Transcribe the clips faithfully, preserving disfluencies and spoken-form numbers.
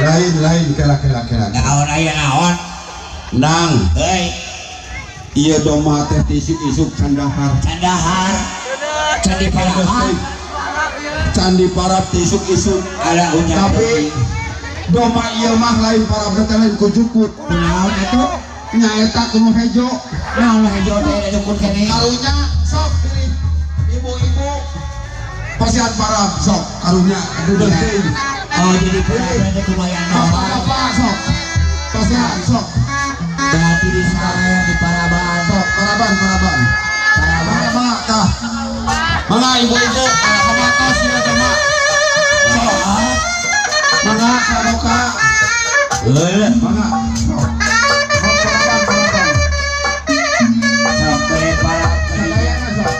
lain lain kira kira kira naon aya naon nang heuy iya doma teh isuk-isuk candahar candahar candi parahan candi parab isuk-isuk ada unya tapi doma iya mah lain parab teh lain kujukut naon atuh nyaeta kuno hejo naon hejo teh dukun keneh karunya sok pilih ibu-ibu pasihan parab sok karunya aduh deui oh jadi parab teh kumayan apa sok pasihan sok berarti di sekarang di paraban sok paraban paraban paraban paraban tah mangga ibu-ibu para kamatos ya sama sok mangga karoka heuh mangga sok paraban paraban sampai parab sadayana sok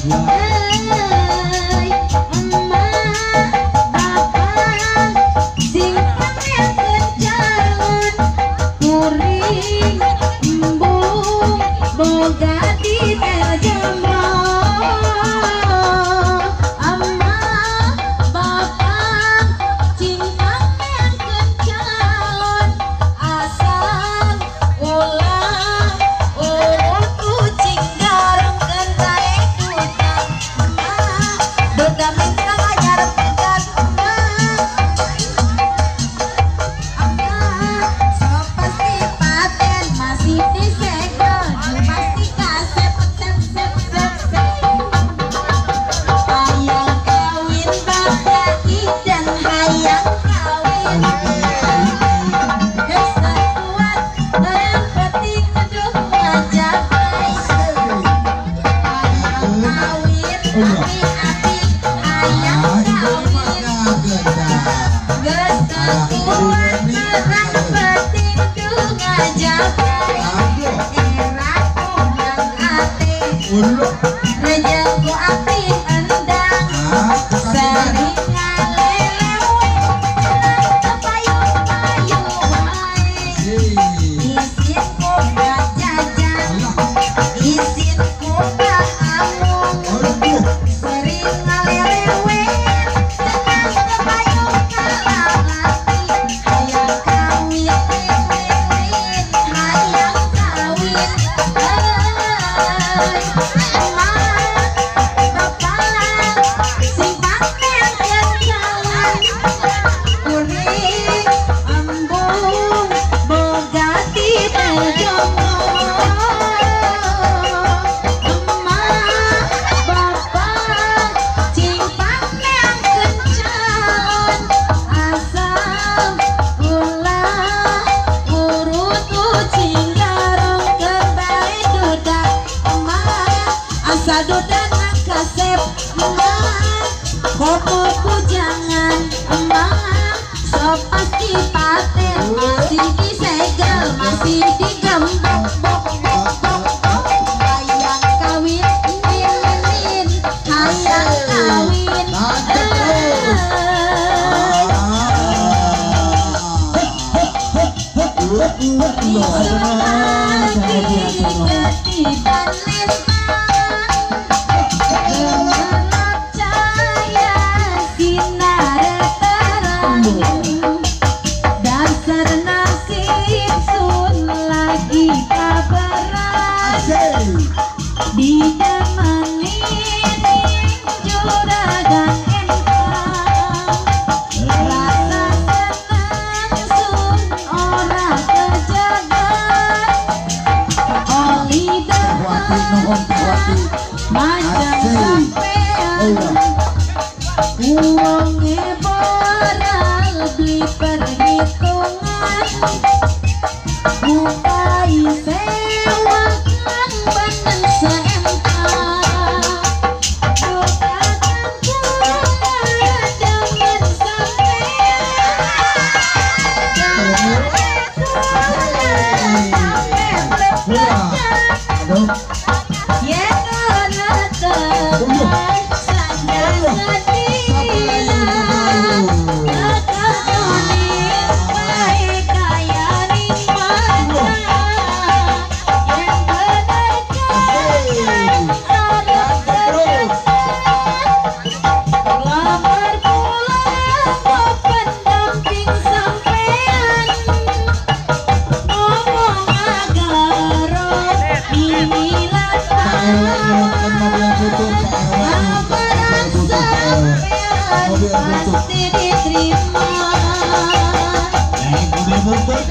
Rejaku api endang sering ngalelewe payung-payung wae isinku gak jajan isinku gak amung sering ngalelewe tenang payung kalawati hayang kawin lilin hayang kawin Sadudan kasep emak kopo pujangan emak so pasti paten masih disegel masih digembok bok bok bok bok hayang kawin lilin hayang kawin dasar nasib sun lagi kabaran di zaman ini juragan entang rasa senang sun ora kejagan oli depan macam sampean uangnya boral beli perhitungan bukai sewa kang bandeng seentang bukakan kula dengan sampean jangan sampai berpegang ya karena teman saja setia pasti diterima mobil butut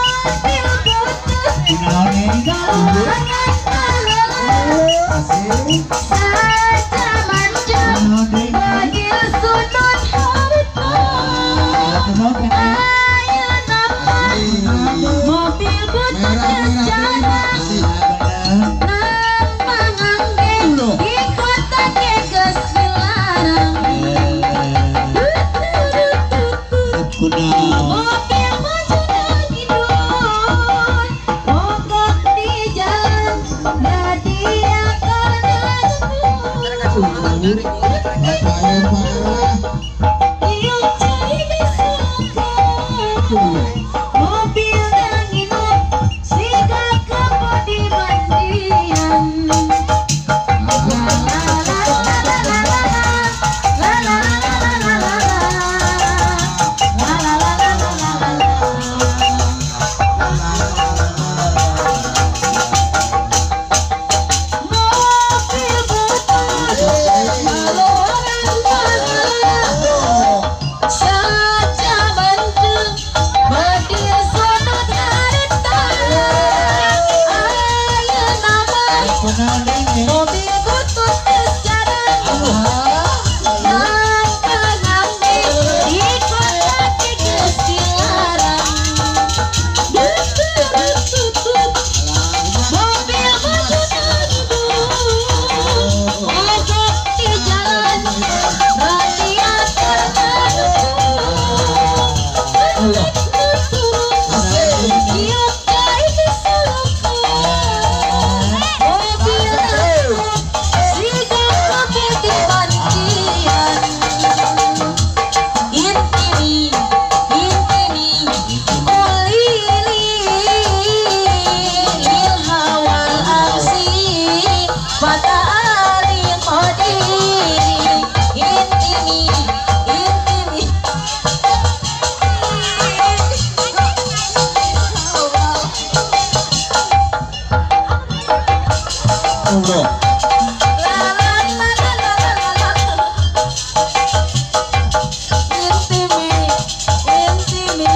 saja manja bagil sudut harta ayo nampak mobil butut jalan nang mangangge di kota keges dilarang mobil maju dan hidup mogok di jalan Bapak Pak. Tiup cari suka mobil dan inap sikat kepodi mandian. La la la la la la la la la la la la mobil butut saja bandeng badir sodot harita ayo nama mobil butut sejarah langkah ngambil di kota tikus dilarang tutut mobil butut mogok di jalan radiator tiup jari diseluka mobil sigat kepedi mandian. Intini intini kulili lil hawal aksi pada ali qadiri intini intini Allah. la la la la la la la intimi intimi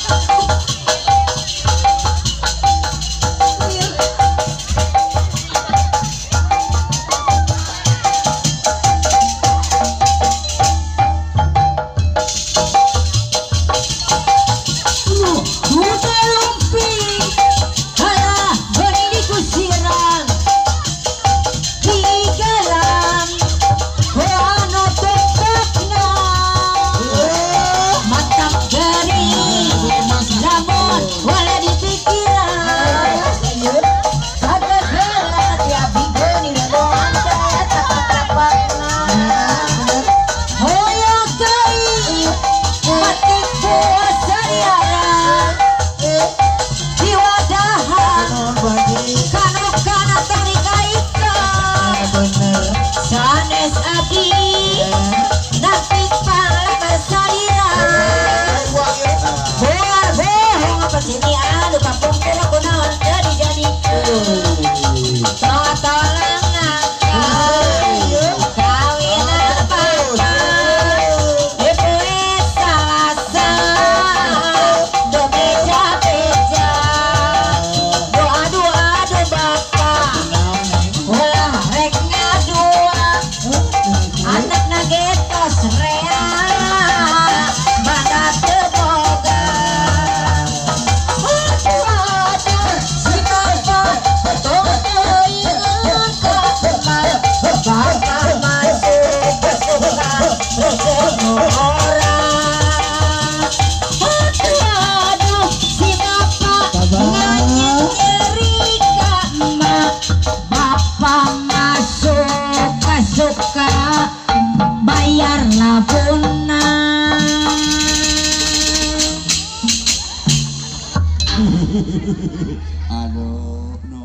Buta lumpi halah beri kusirang tigalan hoano tepakna matang gering namun wala dipikiran kagak gela tiap bigoni doang daya tapak-tapakna hoya kai matik buah sariara diwadahan kanu kana tari kaitan sanes abdi napik panglaban salira boar bohong apa sini anu kapung kira kunaon jadi jadi totolangan kawinan papa ibu salasa do beja-beja doa doa do bapak ulah rek ngadua anak nagetos rea mana teboga aduh aduh si bapak totoingan kapeman bapak masuk kesuka rezeki orang aduh aduh si bapak nganyeng iri ka emak bapak masuk suka bayar labunan Aduh,